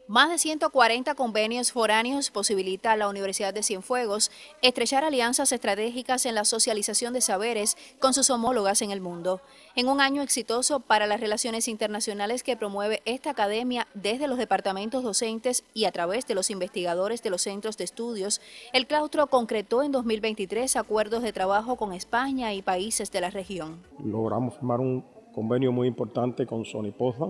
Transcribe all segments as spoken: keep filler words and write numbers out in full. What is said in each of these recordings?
Más de ciento cuarenta convenios foráneos posibilita a la Universidad de Cienfuegos estrechar alianzas estratégicas en la socialización de saberes con sus homólogas en el mundo. En un año exitoso para las relaciones internacionales que promueve esta academia desde los departamentos docentes y a través de los investigadores de los centros de estudios, el claustro concretó en dos mil veintitrés acuerdos de trabajo con España y países de la región. Logramos firmar un convenio muy importante con Sony Potsdam,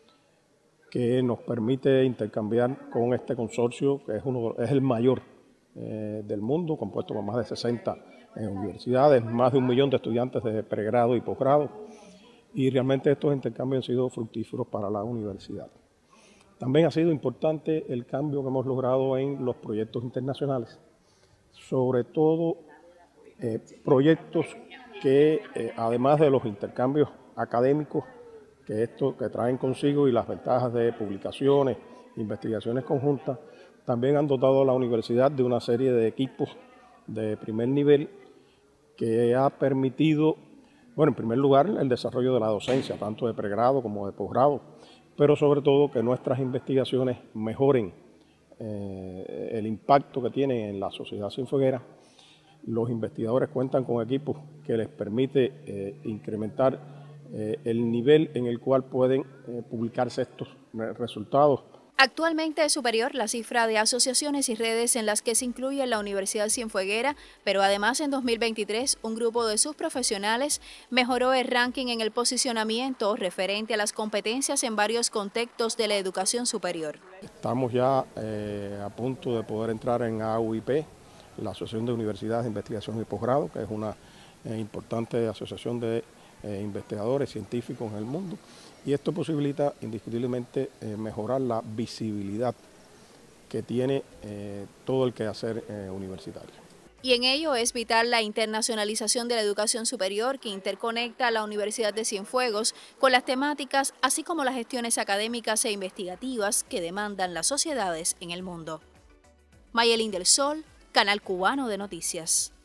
que nos permite intercambiar con este consorcio, que es, uno, es el mayor eh, del mundo, compuesto por más de sesenta eh, universidades, más de un millón de estudiantes de pregrado y posgrado, y realmente estos intercambios han sido fructíferos para la universidad. También ha sido importante el cambio que hemos logrado en los proyectos internacionales, sobre todo eh, proyectos que, eh, además de los intercambios académicos, que esto que traen consigo y las ventajas de publicaciones, investigaciones conjuntas, también han dotado a la universidad de una serie de equipos de primer nivel que ha permitido, bueno, en primer lugar, el desarrollo de la docencia, tanto de pregrado como de posgrado, pero sobre todo que nuestras investigaciones mejoren eh, el impacto que tienen en la sociedad cienfueguera. Los investigadores cuentan con equipos que les permite eh, incrementar Eh, el nivel en el cual pueden eh, publicarse estos resultados. Actualmente es superior la cifra de asociaciones y redes en las que se incluye la Universidad Cienfueguera, pero además en dos mil veintitrés un grupo de sus profesionales mejoró el ranking en el posicionamiento referente a las competencias en varios contextos de la educación superior. Estamos ya eh, a punto de poder entrar en A U I P, la Asociación de Universidades de Investigación y Posgrado, que es una eh, importante asociación de Eh, investigadores científicos en el mundo, y esto posibilita indiscutiblemente eh, mejorar la visibilidad que tiene eh, todo el quehacer eh, universitario. Y en ello es vital la internacionalización de la educación superior que interconecta a la Universidad de Cienfuegos con las temáticas, así como las gestiones académicas e investigativas que demandan las sociedades en el mundo. Mayelín del Sol, Canal Cubano de Noticias.